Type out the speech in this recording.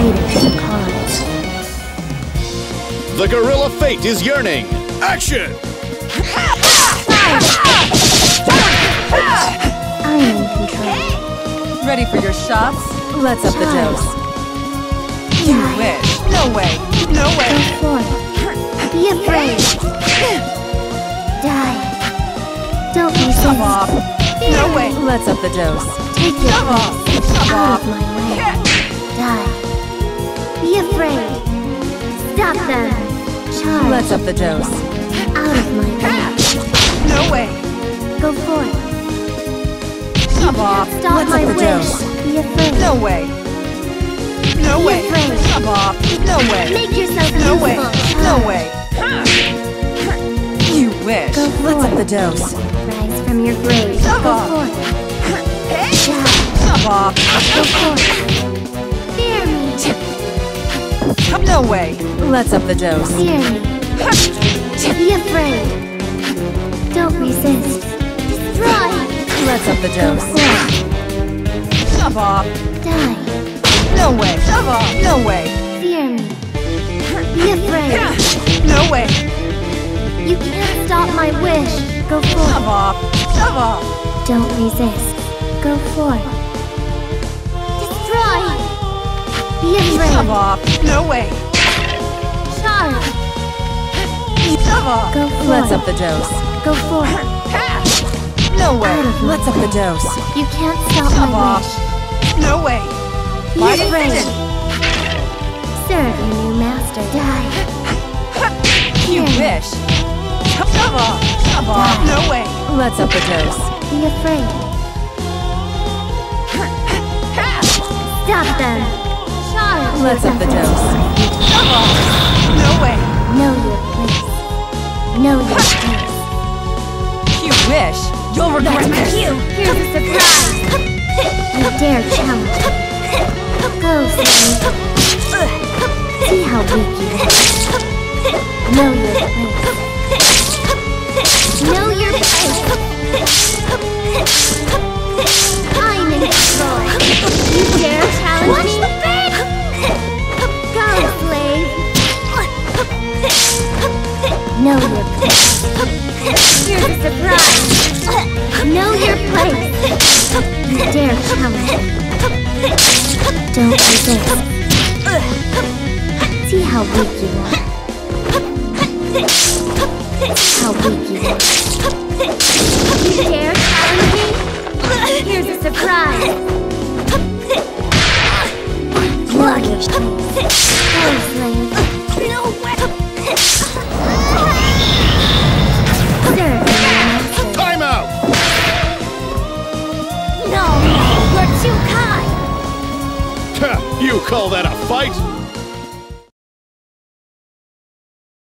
played a few cards. The gorilla fate is yearning. Action! I'm in control. Ready for your shots? Let's up the dose. You wish. No way. No way. Go for it. Be afraid. Die. Don't resist. Come off. No way. Let's up the dose. Take your Come off. place. Come Out off. of my way. Die. Be afraid. Stop them. Charge. Let's up the dose. Out of my way. No way. Go for it. Come off. Stop Let's my up the wish. dose. Be afraid. No way. No Be way. afraid. Come off. No way. Make yourself No useful. way. No way. You wish. Go for Let's up it. the dose. Rise from your grave. Come Go on. for it. Die. Come off. Go for it. Fear me. No way. Let's up the dose. Fear me. Be afraid. Don't resist. Destroy. Let's up the Go dose. for it. Come off. Die. No way. Come off. No way. Fear me. Be afraid. No way. You can't stop my wish. Go for Come it. off. Come off. Don't resist. Go for it. Destroy. Be afraid. Come off. No way. Charge. Come off. Go for Let's it. up the dose. Go for it. No way. Out of my Let's up the way. dose. You can't stop Come my off. wish. No way. Be Fight it, afraid. finish. Serve your new master. Die. You Fear me. wish. Come off. Come off. No way. Let's up the dose. Be afraid. Stop them. Charge. Let's up the your dose. efforts. Come off. No way. Know your place. Know your place. You wish. You'll regret this. Here's a surprise. You dare challenge. Go, slave. See how weak you are. Know your place. Know your place. I'm in control. You dare challenge me? Go, slave. Know your place. Here's a surprise. Know your place. You dare challenge me. Don't resist. See how weak you are. How weak you are. You dare challenge me? Here's a surprise. Know your place. Go, slave. Serve your master. Time out! No, you're too kind. You call that a fight?